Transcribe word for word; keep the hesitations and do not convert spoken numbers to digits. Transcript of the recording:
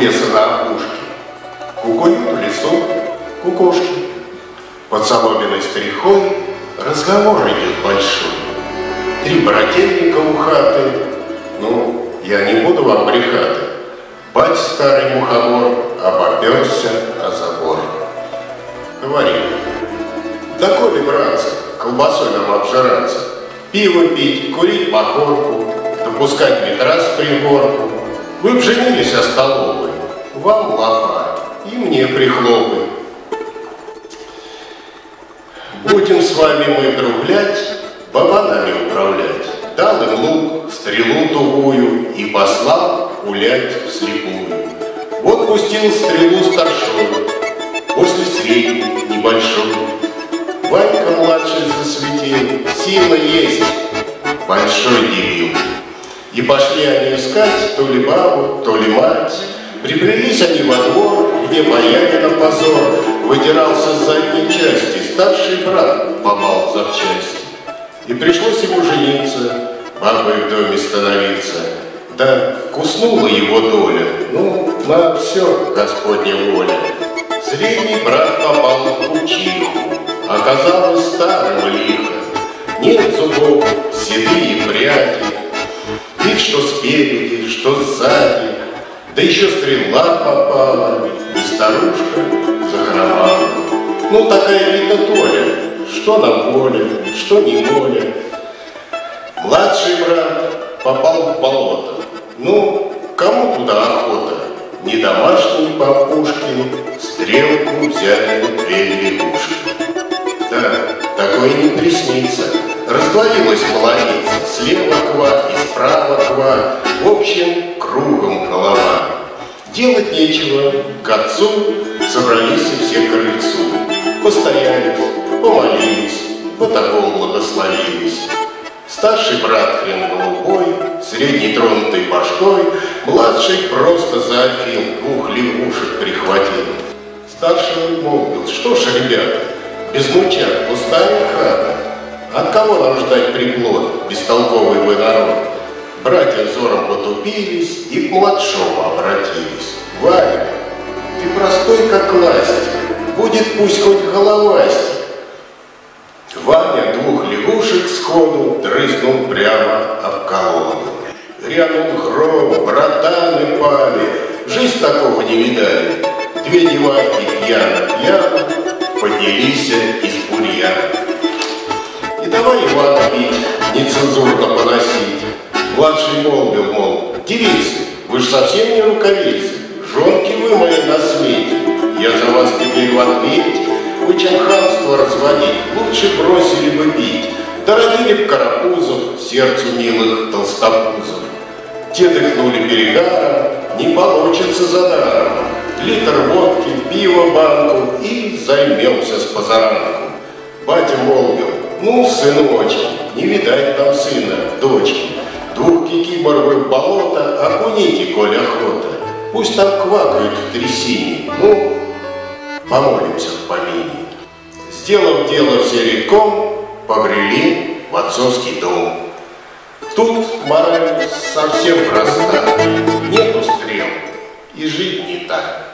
леса на опушке. Кукуют в лесу кукушки. Под соломенной стрихой разговор идет большой. Три брательника у хаты, ну, я не буду вам брехаты. Бать старый мухомор обоперся о забор. Говорит: да коли, братцы, колбасой нам обжираться, пиво пить, курить махорку, допускать ветра с пригорку, вы б женились о столовой, вам лапа и мне прихлопы. Будем с вами мы друглять, бабанами управлять. Дал им лук, стрелу тугую и послал гулять вслепую. Вот пустил стрелу старшую, после средней небольшой. Ванька младший засветил, сила есть, большой дебил. И пошли они искать то ли бабу, то ли мать. Прибрелись они во двор, где боярина позор выдирался с задней части. Старший брат попал в запчасти. И пришлось ему жениться, бабой в доме становиться. Да куснула его доля, ну, на все Господня воля. Средний брат попал в кучиху, оказалось старым лихо. Нет зубов, седые пряди, вид что спереди, что сзади. Да еще стрела попала, и старушка захромала. Ну, такая, видно, доля, что нам воля, что не воля. Младший брат попал в болото. Ну, кому туда охота? Не домашние папушки, стрелку взяли две лягушки. Да, такое не приснится. Раздвоилась молодица, слева ква и справа ква, в общем, кругом голова. Делать нечего, к отцу собрались и все к крыльцу. Постояли, помолились, по такому благословились. Старший брат хрен голубой, средний тронутый башкой, младший просто заофил, двух лягушек прихватил. Старший молвил: что ж, ребята, без мучат пустая хата. От кого нам ждать приплод, бестолковый вы народ? Братья взором потупились и к младшему обратились. Ваня, ты простой как ластик, будет пусть хоть головастик. Ваня двух лягушек сходу дрызнул прямо об колоду. Грянул гром, братаны пали, жизнь такого не видали. Две девайки пьяно-пьяно поднялись из бурьяна. И давай Ивана бить, нецензурно поносить. Младший молвил, мол, девицы, вы ж совсем не рукавицы, жонки вы мои на свете. Я за вас теперь в ответе. Вы чем хамство разводить, лучше бросили бы бить. Дородили б карапузов, сердцу милых толстопузов. Те дыхнули перегаром, не получится за даром. Литр водки, пиво банку и займемся с позаранку. Батя молвил: ну, сыночки, не видать нам сына, дочки. Двух кикимор в болото окуните, коль охота. Пусть там квакают в трясине, ну, помолимся в помине. Сделав дело все редком, побрели в отцовский дом. Тут мораль совсем проста. Нету стрел, и жить не так.